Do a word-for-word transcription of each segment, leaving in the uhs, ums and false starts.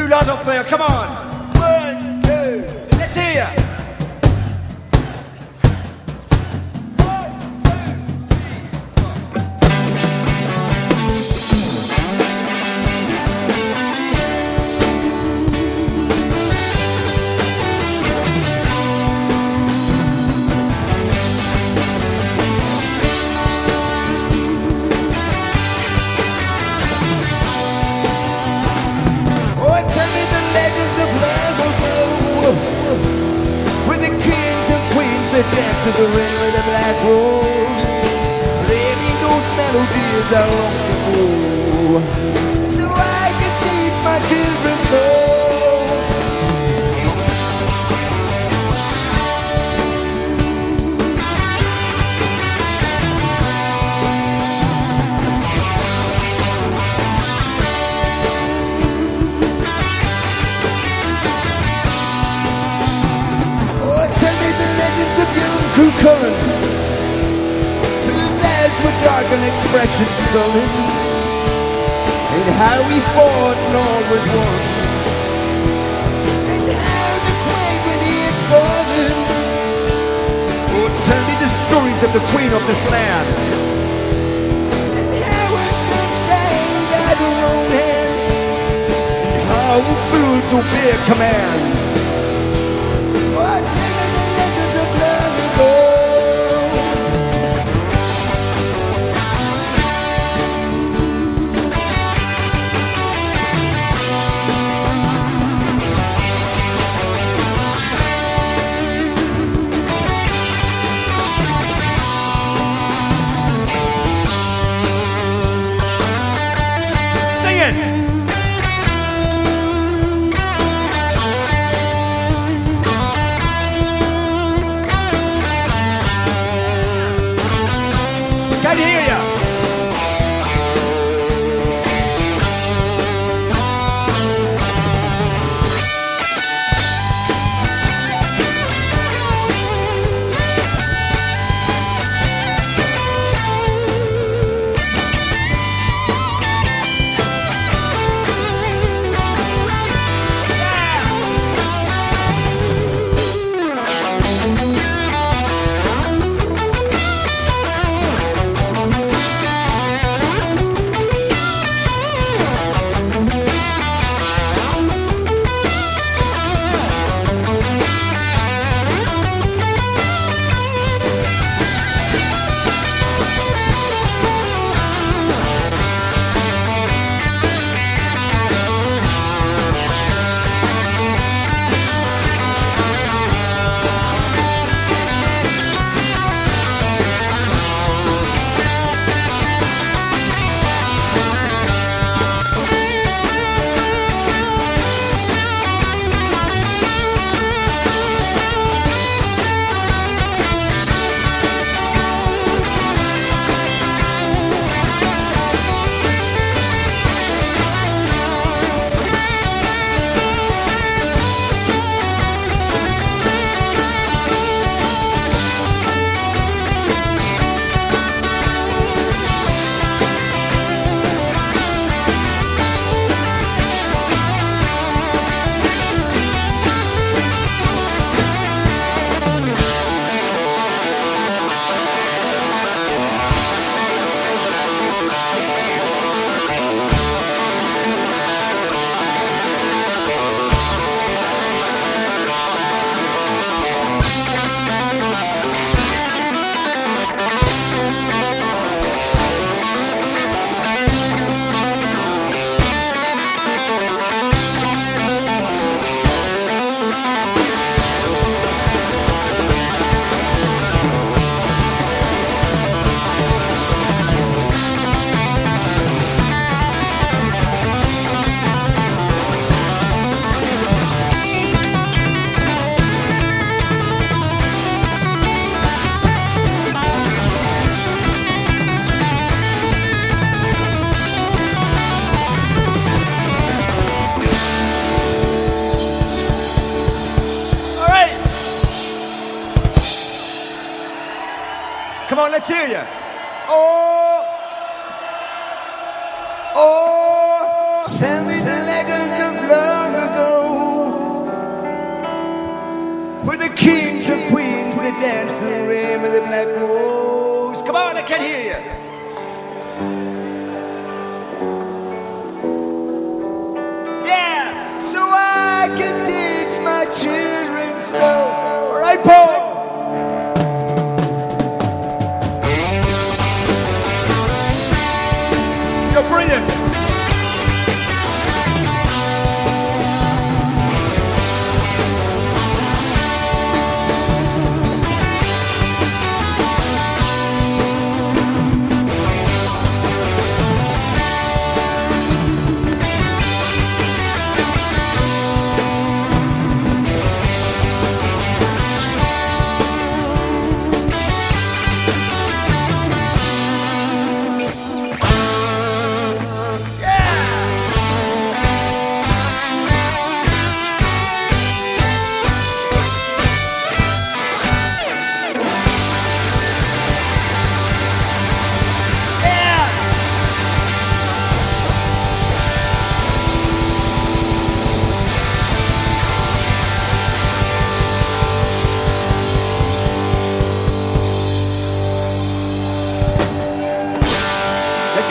lot up there, come on. One, two, let's hear ya. Dance to the ring with the black rose. Play me those melodies I long to know, so I can teach my children so. Oh, tell me the legends of young Crew Current, whose eyes were dark and expression sullen, and how he fought and all was won, and how the queen when he had fallen. Oh, tell me the stories of the queen of this land, and how her sons died at her own hands, and how fools obey commands. Oh, tell me the legends of long ago. Can you hear ya? Come on, let's hear you. Oh, oh, Tell me the legends of long ago, where the kings and queens they dance the rain with the black rose. Come on, I can't hear you. Yeah, so I can teach my children so. All right, Paul. You're brilliant.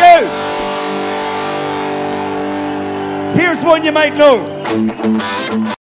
Here's one you might know.